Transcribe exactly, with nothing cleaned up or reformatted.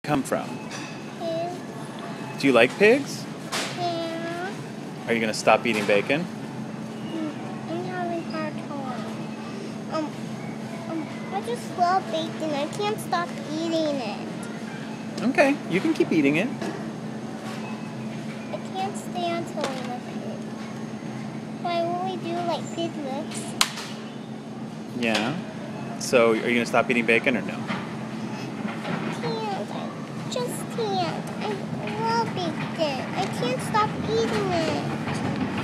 come from? Pigs. Do you like pigs? Yeah. Are you going to stop eating bacon? Mm, I'm having a hard time. Um, um, I just love bacon. I can't stop eating it. Okay, you can keep eating it. I can't stand killing a pig. But I really do like pig lips. Yeah. So, are you going to stop eating bacon or no? I can't. I just can't. I love bacon. I can't stop eating it.